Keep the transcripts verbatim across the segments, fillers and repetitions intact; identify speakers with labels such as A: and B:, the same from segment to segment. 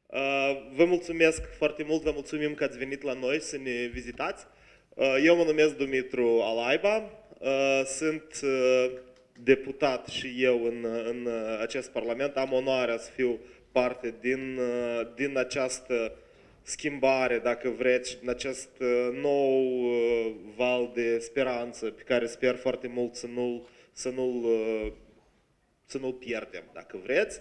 A: Vă mulțumesc foarte mult, vă mulțumim că ați venit la noi să ne vizitați. Eu mă numesc Dumitru Alaiba, sunt deputat și eu în, în acest parlament. Am onoarea să fiu parte din, din această schimbare, dacă vreți, din acest nou val de speranță pe care sper foarte mult să nu-l să nu-l să nu-l pierdem, dacă vreți.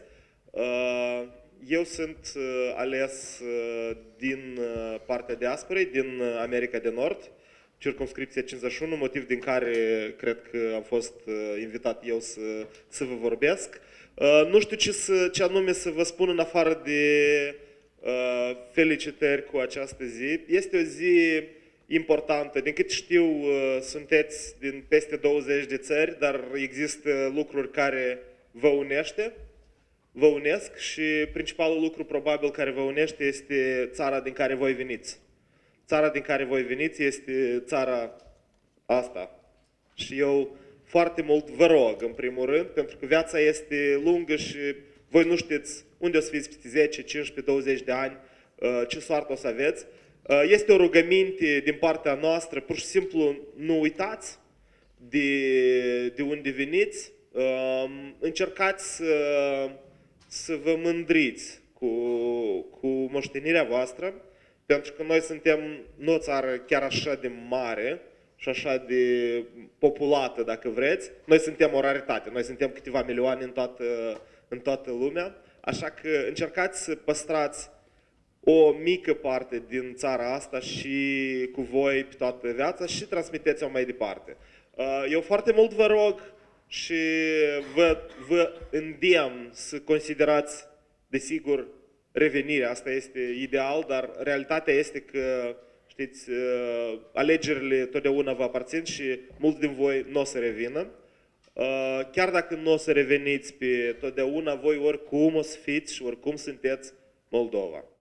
A: Eu sunt ales din partea diasporei, din America de Nord, circumscripția cincizeci și unu, motiv din care cred că am fost invitat eu să, să vă vorbesc. Nu știu ce, să, ce anume să vă spun în afară de felicitări cu această zi. Este o zi importantă. Din cât știu, sunteți din peste douăzeci de țări, dar există lucruri care vă unește. Vă unesc și principalul lucru probabil care vă unește este țara din care voi veniți. Țara din care voi veniți este țara asta. Și eu foarte mult vă rog, în primul rând, pentru că viața este lungă și voi nu știți unde o să fiți peste zece, cincisprezece, douăzeci de ani, ce soartă o să aveți. Este o rugăminte din partea noastră, pur și simplu nu uitați de, de unde veniți. Încercați să, să vă mândriți cu, cu moștenirea voastră, pentru că noi suntem nu o țară chiar așa de mare și așa de populată, dacă vreți. Noi suntem o raritate, noi suntem câteva milioane în toată, în toată lumea, așa că încercați să păstrați o mică parte din țara asta și cu voi pe toată viața și transmiteți-o mai departe. Eu foarte mult vă rog și vă, vă îndemn să considerați, desigur, revenirea. Asta este ideal, dar realitatea este că, știți, alegerile totdeauna vă aparțin și mulți din voi nu o să revină. Chiar dacă nu o să reveniți pe totdeauna, voi oricum o să fiți și oricum sunteți Moldova.